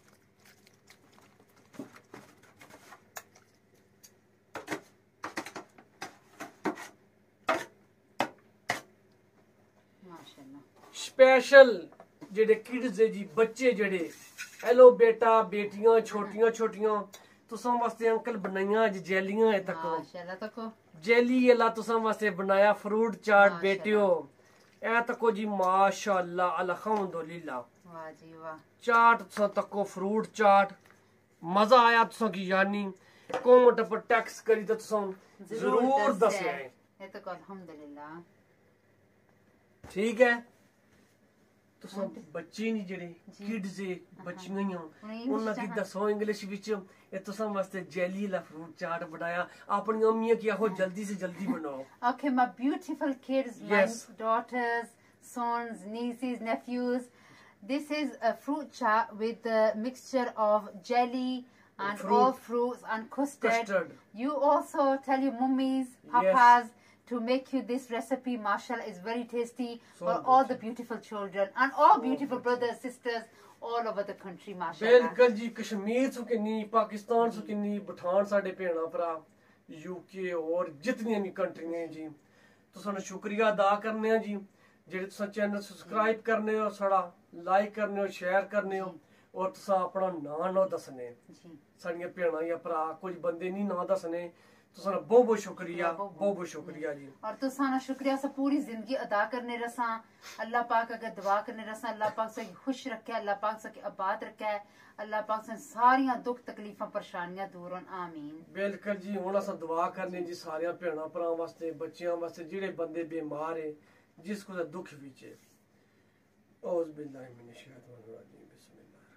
स्पेशल जेडे किड्स जी बच्चे जेडे हेलो बेटा बेटियां छोटियां छोटियां तुसां वास्ते अंकल बनाइयां अज जेलियां है तको माशाल्लाह तको जेली अल्लाह तुसां वास्ते बनाया फ्रूट चाट बेटियो ए तको जी माशाल्लाह अल्हम्दुलिल्लाह वाह जी वाह चाट तुसां तको फ्रूट चाट मजा आया तुसां की यानी कमेंट पर टैक्स करी तो तुसां जरूर दस्या है ए तको अल्हम्दुलिल्लाह ठीक है तुसां बच्चे नहीं जेडे किड्स बच्चियां ही उन्हां की दसो इंग्लिश विच ए तुसां वास्ते जेली ला फ्रूट चाट बनाया अपनी अम्मियां की आखो जल्दी से जल्दी बनाओ okay my beautiful kids yes. my daughters sons nieces nephews this is a fruit chaat with a mixture of jelly and fruit. all fruits and custard. custard you also tell your mummies papas yes. to make you this recipe mashallah is very tasty so for all the beautiful children and all so beautiful brothers sisters all over the country mashallah बिल्कुल जी कश्मीर सु किन्नी पाकिस्तान सु किन्नी पठान साडे भेणा भरा UK और जितनी भी कंट्रियां जी तुसां नु शुक्रिया अदा करने जी जेडे तुसां चैनल सब्सक्राइब करने हो साडा लाइक करने हो शेयर करने हो और तुसा अपना नां ना दसने जी साड़ियां भैणां या भरा कुछ बंदे नहीं ना दसने तुसा बहुत बहुत शुक्रिया बहुत बहुत शुक्रिया जी और तुसाना शुक्रिया से पूरी जिंदगी अदा करने रसा अल्लाह पाक अगर दुआ करने रसा अल्लाह पाक से खुश रखे अल्लाह पाक से आबाद रखे अल्लाह पाक से सारियां दुख तकलीफां परेशानियां दूर होन आमीन। बिल्कुल जी हुण असां दुआ करने जी सारियां भैणां भरावां वास्ते बच्चियां वास्ते जेड़े बंदे बीमार है जिस कुछ दुख विच है औज़ बिल्लाहि मिनश शैतानिर रजीम बिस्मिल्लाहिर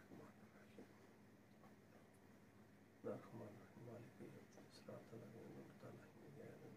रहमानिर रहीम मालिक यौमिद्दीन सिरातल लज़ीना अनअमता अलैहिम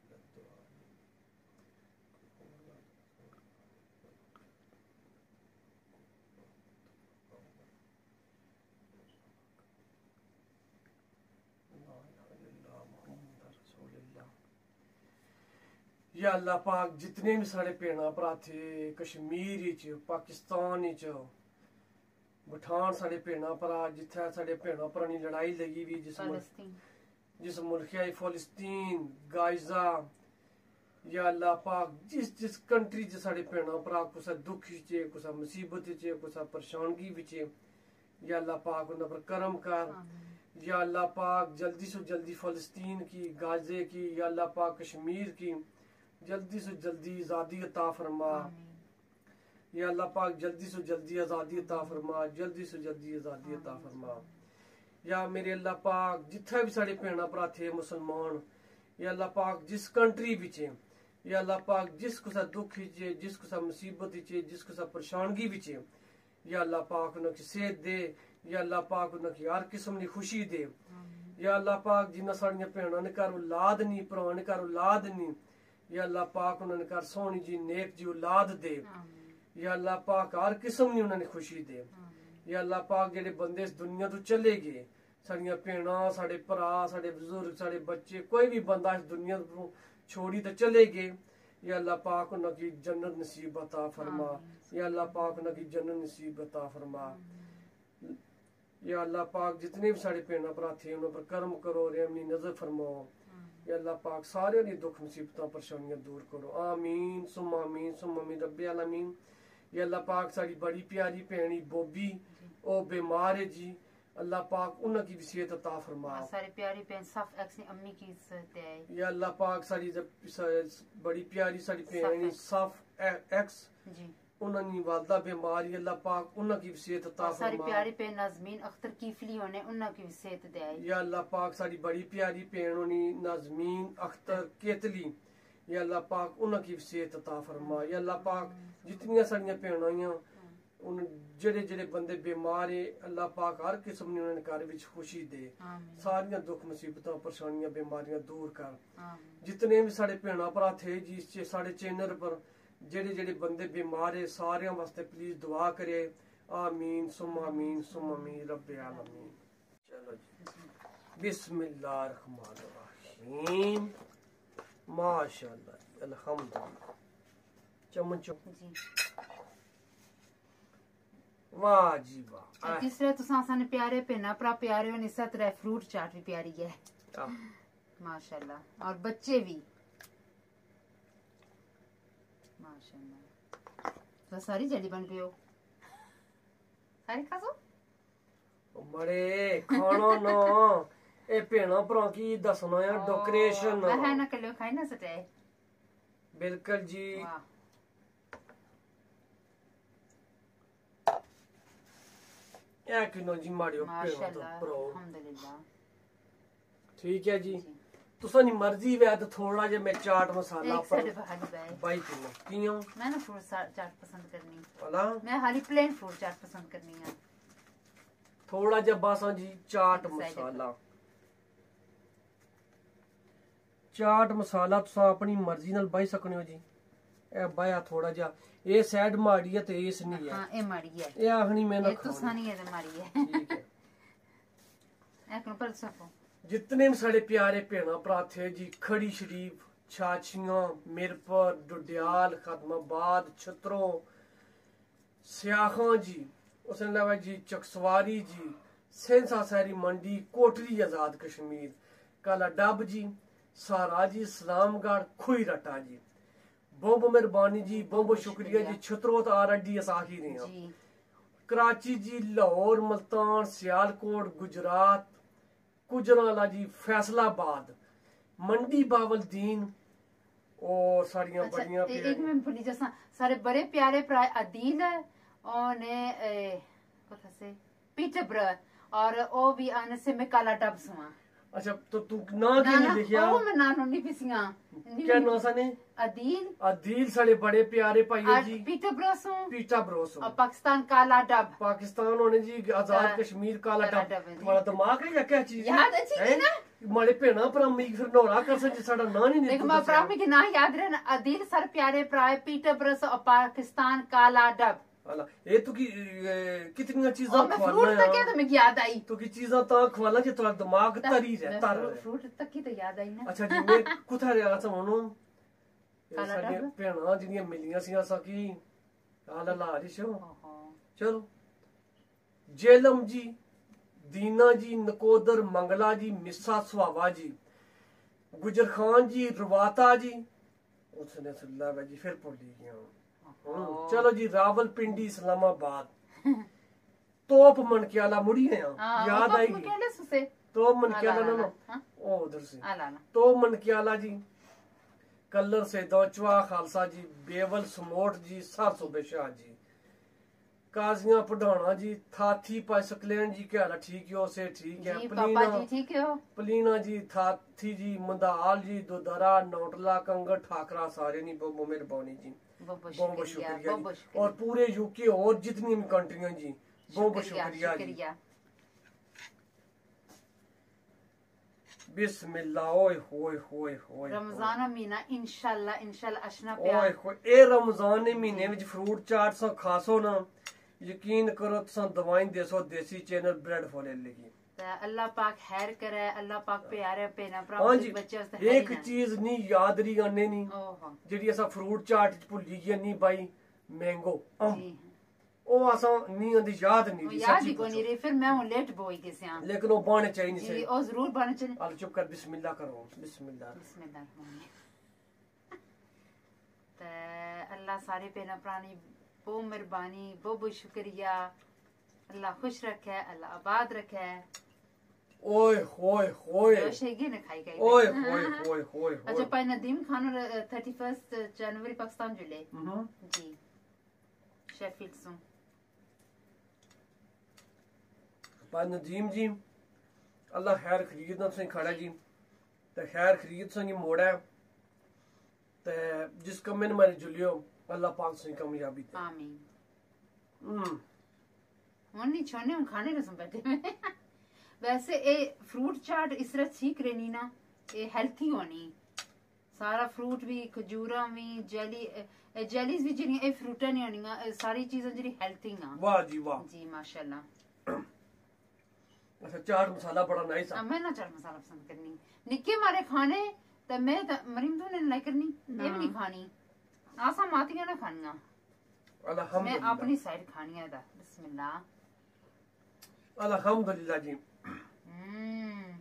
या अल्लाह पाक जितने भी साढ़े भैणा भरा थे कश्मीर च पाकिस्तान च पठान साढ़े भैणा भरा जिथे साढ़े भैणा भरा दी लड़ाई लगी हुई जिस फलस्तीन जिस मुल्क है फलस्तीन गाजा या अल्लाह पाक जिस जिस कंट्री च साढ़े भैणा भरा कुछ दुख च कुछ मुसीबत च कुछ परेशानगी बिच या अल्लाह पाक उन पर करम कर या अल्लाह पाक जल्दी से जल्दी फलस्तीन की गाजे की या अल्लाह पाक कश्मीर की जल्दी से जल्दी आज़ादी अता फरमा या अल्लाह पाक जल्दी से जल्दी आज़ादी अता फरमा जल्दी से जल्दी आज़ादी अता फरमा या मेरे अल्लाह पाक जिथे भी साढ़े भैणा भरा थे मुसलमान या अल्लाह पाक जिस कंट्री बिच या अल्लाह पाक जिस कुसा दुख च जिस कुसा मुसीबत च जिस कुसा परेशानगी बिच या अल्लाह पाक उनकी सेहत दे या अल्लाह पाक उनकी हर किस्म की खुशी दे या अल्लाह पाक जिन्ना साड़ियां भैणां ने घर औलाद नहीं भरावां ने घर औलाद नहीं या अल्लाह पाक उन्होंने घर सोहनी जी नेक जी औलाद दे या अल्लाह पाक हर किस्म की उन्होंने खुशी दे या अल्लाह पाक जेडे बंदे इस दुनिया तो चले गए साड़ियां भैणां साढ़े भरा साढ़े बुजुर्ग साढ़े बच्चे कोई भी बंदा इस दुनिया तो छोड़ी तो चले गए या अल्लाह पाक उनकी जन्नत नसीब अता फरमा या अल्लाह पाक उनकी जन्नत नसीब अता फरमा या अल्लाह पाक जितने भी साढ़े भैणा भरा थे उन पर कर्म करो रहमनी नजर फरमाओ या अल्लाह पाक सारे दी दुख मुसीबतां परेशानियां दूर करो आमीन सुम आमीन सुम आमीन रब्बे आलमीन या अल्लाह पाक साड़ी बड़ी प्यारी भैणी बोबी ओ बीमार है जी अल्लाह पाक उनकी भी सेहत अता फरमा सारी प्यारी बहन सफ एक्स अम्मी की सेहत है या अल्लाह पाक साड़ी बड़ी प्यारी साड़ी भैणी सफ एक्स जी उन्होंने वालदा बीमारी अल्लाह पाक उनकी भी सेहत अता सारी फरमा प्यारी बहन नाज़मीन अख्तर कीफली होने उनकी भी सेहत दे या अल्लाह पाक साड़ी बड़ी प्यारी भैन होनी नाज़मीन अख्तर केतली या अल्लाह पाक उनकी भी सेहत अता फरमा या अल्लाह पाक जितनियां साड़ियां भैणां उन जेड़े जेड़े बंदे बीमार है अल्लाह पाक हर किस्म की उन्होंने घर विच खुशी दे सारियां दुख मुसीबतां परेशानियां बीमारियां दूर कर जितने भी साढ़े भैणा भरा थे जिस साढ़े चैनल पर जेड़े जेड़े बंदे बीमार है सारियां वास्ते प्लीज दुआ करे आमीन सुम आमीन सुम आमीन रब्बे आलमीन। चलो जी बिस्मिल्लाह रहमान रहीम माशाअल्लाह अल्हम्दुलिल्लाह चमचो जी वाह जी वाह जिस तरह तुसां साने प्यारे भैणा भरा प्यारे होने इस तरह फ्रूट चाट भी प्यारी है माशाअल्लाह और बच्चे भी माशाअल्लाह तो सारी जड़ी बन पियो सारी खासो बड़े खाना ना ए भैणा भरा की दसना है डेकोरेशन है ना कलियो खाई ना सटे बिल्कुल जी एक किलो जी मारियो भैणा तो भरो अल्हम्दुलिल्लाह ठीक है जी तुसानी मर्जी वे तो थोड़ा जे मैं चाट मसाला एक पर साइड भाली बाय बाई किलो कियो मैं ना फ्रूट चाट पसंद करनी वाला मैं हाली प्लेन फ्रूट चाट पसंद करनी है थोड़ा जे बासा जी चाट एक साइड मसाला चाट मसाला तुसा अपनी मर्जी नाल बाई सकने हो जी ए बाया थोड़ा जा ए साइड माड़ी है ते इस नहीं है हां ए माड़ी है ए आखनी मैं ना ये तो सानी है ते माड़ी है ठीक है एक न पर सको जितने भी साढ़े प्यारे भैणा भरा थे जी खड़ी शरीफ छाछियां मिरपर डुडियाल खदमाबाद छतरों सियाखां जी उसने अलावा जी चकसवारी जी सेंसा सैरी मंडी कोटली आजाद कश्मीर काला डब जी सारा जी सलामगढ़ खुई रटा जी बहुत बहुत मेहरबानी जी बहुत बहुत शुक्रिया जी छतरों तो आ रही अस आखी रहे हैं कराची जी, लाहौर, मुल्तान, सियालकोट, गुजरात, गुजराला जी, फैसलाबाद, मंडी बावलदीन और सारियां अच्छा, बड़ियां ए- एक प्यारी मिनट भूली जैसा सारे बड़े प्यारे प्राय अदील है और ने ए, कथा से पीटरब्रो और ओ भी आने से मैं काला डब सुआ अच्छा तो तू ना ना के नहीं ना लिखिया ओ मैं ना नहीं पिसिया क्या ना सने अदील अदील साढ़े बड़े प्यारे भाई और जी पीटरब्रो सु पीटा ब्रोसो और पाकिस्तान काला डब पाकिस्तान होने जी आजाद का- कश्मीर काला काला डब डब है जी। तुम्हारा दिमाग है या क्या चीज है? याद अच्छी हैं? थी ना? मारे भेना पर हम फिर नौरा कर सके साड़ा ना नहीं देख तू मैं दस्या। प्रामी के ना याद रहना अदील सर प्यारे प्राय पीटरब्रो सु और पाकिस्तान काला डब अला ये तू की ए, कितनी चीजें और मैं फ्रूट तक क्या खवाना तो मैं याद आई तो की चीजें ता खवाना जे तुम्हारा दिमाग तरी मैं रहता फ्रूट- रहे फ्रूट तक की तो याद आई ना अच्छा जी मैं कुथा रिया सा मनो काला साਡੀਆਂ डब। ਭੈਣਾਂ ਜਿਹੜੀਆਂ ਮਿਲੀਆਂ ਸੀ ਅਸਾਂ ਕੀ ਹਾਲ ਲਾ ਰਿਸ਼ੋ ओहो। ਚਲੋ ਜੇਲਮ ਜੀ, दीना जी, नकोदर, मंगला जी, मिस्सा सुहावा जी, गुजर खान जी, रवाता जी, उसने सुल्ला जी फिर भुली गया हूं। चलो जी रावलपिंडी, इस्लामाबाद, तोप मनकियाला मुड़ी है हाँ, याद वो आएगी तो कहले सुसे तोप आला, मनकियाला ना आला, ना हाँ? ओ उधर से आला आला। तोप मनकियाला जी, कलर से दौचवा खालसा जी, बेवल समोट जी, सार सूबे शाह जी, काजियां पढ़ाना जी, थाथी पासकलेन जी, क्या हाल है? ठीक हो से ठीक है। जी पलीना पापा जी ठीक हो पलीना जी, थाथी जी, मंदाल जी, दोदरा, नोटला, कंगर, ठाकरा, सारे नहीं बहुत मेहरबानी जी, बहुत बहुत बहुत बहुत शुक्रिया शुक्रिया बहुत बहुत जी। शुक्रिया और पूरे यूके और जितनी भी कंट्रियां जी बहुत बहुत शुक्रिया शुक्रिया जी। शुक्रिया बिस्मिल्लाह ओए होए होए होए रमजान महीना इंशाल्लाह इंशाल्लाह अशना ओए प्यार होए ए रमजान दे महीने विच फ्रूट चाट सा खासो ना यकीन करो तुसां दवाई देसो देसी चैनल ब्रेड फॉले लगी ते अल्लाह पाक खैर करे अल्लाह पाक प्यारे पेना भरा हां जी बच्चे वास्ते है एक चीज नहीं याद रही आने नहीं ओहो जेडी असा फ्रूट चाट च भुल्ली गई नहीं भाई मैंगो अम जी ओ असा नहीं आंदी याद नहीं वो रही याद सच्ची ही कोनी रही फिर मैं हूं लेट बोई के से पूछो। लेकिन वो बाने चाहिए नहीं जी से ओ जरूर बन चले अल चुप कर बिस्मिल्लाह करो बिस्मिल्लाह बिस्मिल्लाह ते अल्लाह सारे पेना प्राणी बहुत मेहरबानी बहुत बहुत शुक्रिया अल्लाह खुश रखे अल्लाह आबाद रखे ओए होए होए शेगी ने खाई गई ओए होए होए होए अच्छा होए पाई नदीम खान थर्टी फर्स्ट जनवरी पाकिस्तान जुले हम्म जी शेफील्ड सो पर नदीम जी अल्लाह खैर खरीद ना सही खड़ा जी ते खैर खरीद सही मोड़ा है ते जिस कम में मारे जुलियो अल्लाह पाक सही कामयाबी दे आमीन हम्म हुन नहीं छोड़ने हम खाने रसम बैठे में वैसे ए फ्रूट चाट इस तरह ठीक रहनी ना ए हेल्थी होनी सारा फ्रूट भी खजूरा भी जेली जेलीज भी जिन्नी ए फ्रूटा नहीं होनियां ए सारी चीजें जेडी हेल्थी ना वाह जी वाह जी माशाल्लाह अच्छा चाट मसाला बड़ा नाइस है अब मैं ना चाट मसाला पसंद करनी निक्के मारे खाने ते मैं ते मरीम तो ने लाइक करनी मैं भी नहीं खानी आसा मातियां ना खानियां मैं अल्हम्दुलिल्लाह अपनी साइड खानियां दा बिस्मिल्लाह अल्हम्दुलिल्लाह जी हम्म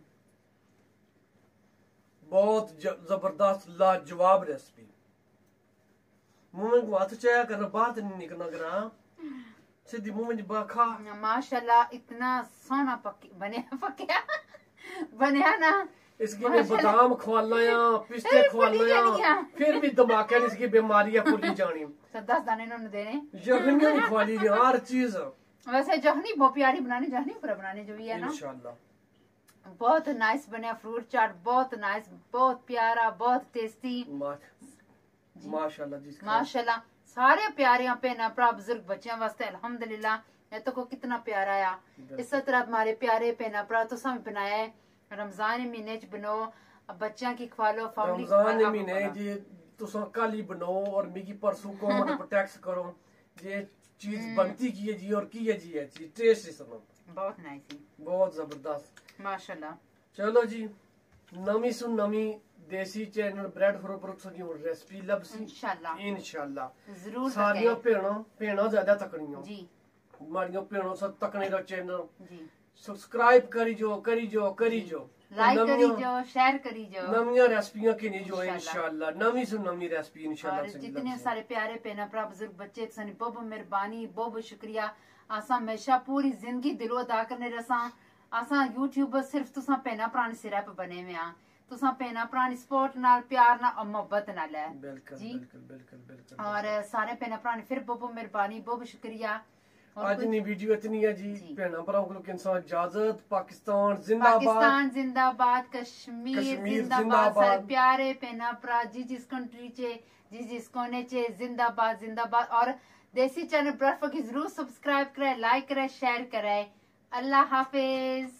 बहुत ज- जबरदस्त लाजवाब रेसिपी मुंह में हाथ चाया करना बाहर तो नहीं निकलना करा सीधी मुंह में बा खा माशाल्लाह इतना सोना पक बनया पकया बनया ना इसकी में बादाम खवाला या पिस्ते अरे खवाला फुली जानी या है। फिर भी दिमाग है इसकी बीमारी है फुली जानी तो दस दाने इन्होंने देने यखनी भी खवाली हर चीज वैसे जहनी बहुत प्यारी बनानी जहनी पूरा बनाने जो भी है ना इंशाल्लाह बहुत नाइस बनया फ्रूट चाट बहुत नाइस बहुत प्यारा बहुत टेस्टी मा- माशाल्लाह जी माशाल्लाह सारे प्यारियां भैना भरा बुजुर्ग बच्चों वास्ते अल्हम्दुलिल्लाह ये तो को कितना प्यारा आ इस तरह हमारे प्यारे भैना भरा तुसा भी बनाया है रमजान महीने च बनो बच्चों की खवा लो फैमिली रमजान दे महीने जी तुसा कल ही बनाओ और मिगी परसों को मन प्रोटेक्ट करो ये चीज बनती की है जी और की है जी है जी टेस्ट इसमें बहुत नाइस बहुत जबरदस्त माशाल्लाह चलो जी नवी सु नवी Desi channel Bradford products की रेसिपी लभसी इंशाल्लाह इंशाल्लाह जरूर सारियां बताएं। भेणा भेणा ज्यादा तकड़ियां जी मारियां भेणों सब तकने दा चैनल जी सब्सक्राइब करी जो करी जो करी जो लाइक करी नवियां- जो शेयर करी जो नवियां रेसिपियां की नहीं जो इंशाल्लाह। इंशाल्लाह नवी सु नवी रेसिपी और इंशाल्लाह से जितने लभसी। सारे प्यारे भैन भरा बुजुर्ग बच्चे सनी बहुत बहुत मेहरबानी बहुत बहुत शुक्रिया असा हमेशा पूरी जिंदगी दिलो अदा करने रसा असा यूट्यूबर सिर्फ तुसा भैना भ्राण सिरै पर बने हुए आ तुसा भैना भ्राण सपोर्ट नाल प्यार नाल और मोहब्बत नाल है बिल्कुल जी बिल्कुल बिल्कुल बिल्कुल और सारे भैना भ्राण फिर बहुत बहुत मेहरबानी बहुत बहुत शुक्रिया आज नी वीडियो इतनी है जी भैना भराओं को इंसान इजाजत पाकिस्तान जिंदाबाद पाकिस्तान जिंदाबाद कश्मीर कश्मीर जिंदाबाद जिंदाबाद। सारे प्यारे भैना भरा जिस जिस कंट्री चे जिस जिस कोने चे जिंदाबाद जिंदाबाद और देसी चैनल ब्रफ की जरूर सब्सक्राइब करे लाइक करे शेयर करे अल्लाह हाफिज।